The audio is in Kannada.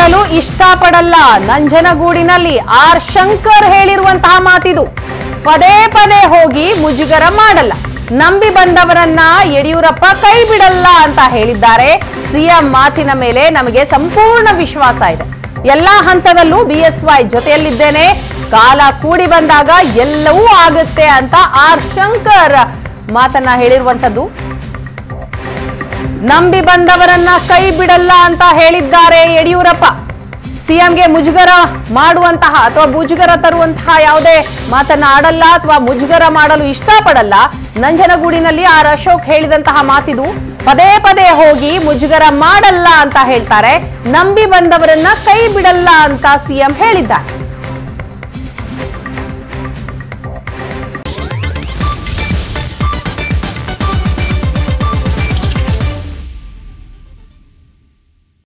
ಮಾಡಲು ಇಷ್ಟಪಡಲ್ಲ. ನಂಜನಗೂಡಿನಲ್ಲಿ ಆರ್ ಶಂಕರ್ ಹೇಳಿರುವಂತಹ ಮಾತಿದು. ಪದೇ ಪದೇ ಹೋಗಿ ಮುಜುಗರ ಮಾಡಲ್ಲ. ನಂಬಿ ಬಂದವರನ್ನ ಯಡಿಯೂರಪ್ಪ ಕೈ ಬಿಡಲ್ಲ ಅಂತ ಹೇಳಿದ್ದಾರೆ. ಸಿಎಂ ಮಾತಿನ ಮೇಲೆ ನಮಗೆ ಸಂಪೂರ್ಣ ವಿಶ್ವಾಸ ಇದೆ. ಎಲ್ಲಾ ಹಂತದಲ್ಲೂ ಬಿಎಸ್ವೈ ಜೊತೆಯಲ್ಲಿದ್ದೇನೆ. ಕಾಲ ಕೂಡಿ ಬಂದಾಗ ಎಲ್ಲವೂ ಆಗುತ್ತೆ ಅಂತ ಆರ್ ಶಂಕರ್ ಮಾತನ್ನ ಹೇಳಿರುವಂತದ್ದು. ನಂಬಿ ಬಂದವರನ್ನ ಕೈ ಬಿಡಲ್ಲ ಅಂತ ಹೇಳಿದ್ದಾರೆ ಯಡಿಯೂರಪ್ಪ. ಸಿಎಂಗೆ ಮುಜುಗರ ಮಾಡುವಂತಹ ಅಥವಾ ಮುಜುಗರ ತರುವಂತಹ ಯಾವುದೇ ಮಾತನ್ನ ಆಡಲ್ಲ ಅಥವಾ ಮುಜುಗರ ಮಾಡಲು ಇಷ್ಟಪಡಲ್ಲ. ನಂಜನಗೂಡಿನಲ್ಲಿ ಆರ್ ಅಶೋಕ್ ಹೇಳಿದಂತಹ ಮಾತಿದು. ಪದೇ ಪದೇ ಹೋಗಿ ಮುಜುಗರ ಮಾಡಲ್ಲ ಅಂತ ಹೇಳ್ತಾರೆ. ನಂಬಿ ಬಂದವರನ್ನ ಕೈ ಬಿಡಲ್ಲ ಅಂತ ಸಿಎಂ ಹೇಳಿದ್ದಾರೆ.